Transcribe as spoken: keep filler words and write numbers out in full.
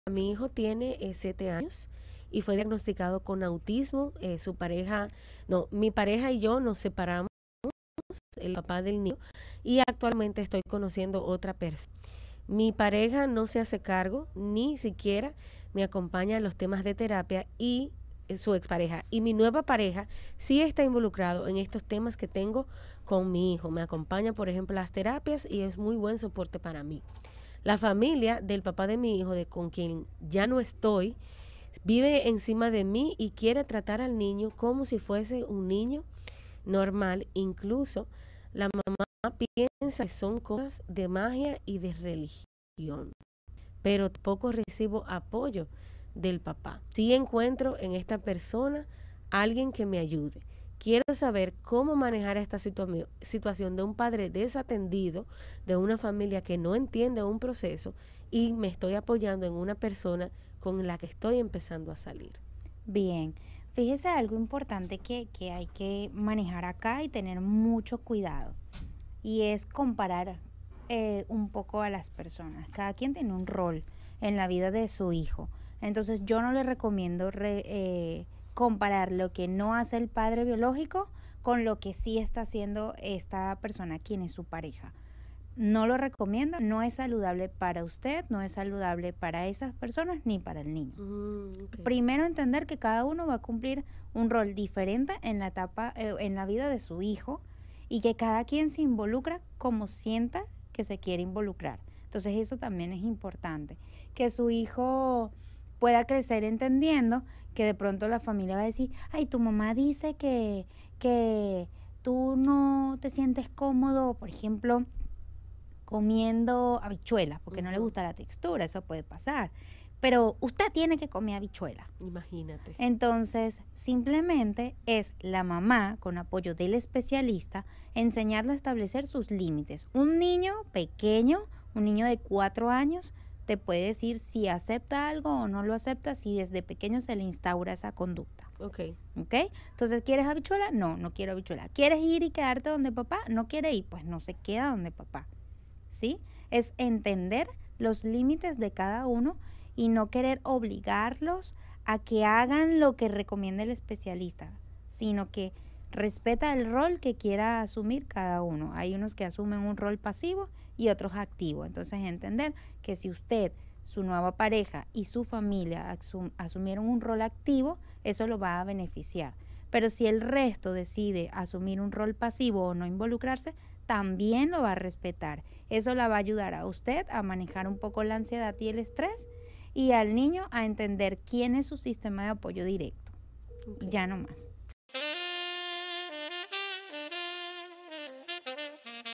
Mi hijo tiene eh, siete años y fue diagnosticado con autismo. Eh, su pareja, no, mi pareja y yo nos separamos, el papá del niño, y actualmente estoy conociendo otra persona. Mi pareja no se hace cargo, ni siquiera me acompaña en los temas de terapia y eh, su expareja. Y mi nueva pareja sí está involucrado en estos temas que tengo con mi hijo. Me acompaña, por ejemplo, a las terapias y es muy buen soporte para mí. La familia del papá de mi hijo, de con quien ya no estoy, vive encima de mí y quiere tratar al niño como si fuese un niño normal. Incluso la mamá piensa que son cosas de magia y de religión, pero tampoco recibo apoyo del papá. Sí encuentro en esta persona alguien que me ayude. Quiero saber cómo manejar esta situa- situación de un padre desatendido, de una familia que no entiende un proceso y me estoy apoyando en una persona con la que estoy empezando a salir. Bien, fíjese algo importante que, que hay que manejar acá y tener mucho cuidado, y es comparar eh, un poco a las personas. Cada quien tiene un rol en la vida de su hijo. Entonces yo no le recomiendo re- eh, comparar lo que no hace el padre biológico con lo que sí está haciendo esta persona, quien es su pareja. No lo recomiendo, no es saludable para usted, no es saludable para esas personas ni para el niño. Mm, ok. Primero entender que cada uno va a cumplir un rol diferente en la etapa, eh, en la vida de su hijo, y que cada quien se involucra como sienta que se quiere involucrar. Entonces eso también es importante, que su hijo pueda crecer entendiendo que de pronto la familia va a decir, ay, tu mamá dice que, que tú no te sientes cómodo, por ejemplo, comiendo habichuelas, porque no le Ujú. gusta la textura, eso puede pasar. Pero usted tiene que comer habichuela. Imagínate. Entonces, simplemente es la mamá, con apoyo del especialista, enseñarle a establecer sus límites. Un niño pequeño, un niño de cuatro años, te puede decir si acepta algo o no lo acepta, si desde pequeño se le instaura esa conducta. Ok. ¿Ok? Entonces, ¿quieres habichuela? No, no quiero habichuela. ¿Quieres ir y quedarte donde papá? No quiere ir, pues no se queda donde papá. ¿Sí? Es entender los límites de cada uno y no querer obligarlos a que hagan lo que recomienda el especialista, sino que respeta el rol que quiera asumir cada uno. Hay unos que asumen un rol pasivo y otros activo. Entonces, entender que si usted, su nueva pareja y su familia asum asumieron un rol activo, eso lo va a beneficiar. Pero si el resto decide asumir un rol pasivo o no involucrarse, también lo va a respetar. Eso la va a ayudar a usted a manejar un poco la ansiedad y el estrés, y al niño a entender quién es su sistema de apoyo directo. Ok. Y ya no más.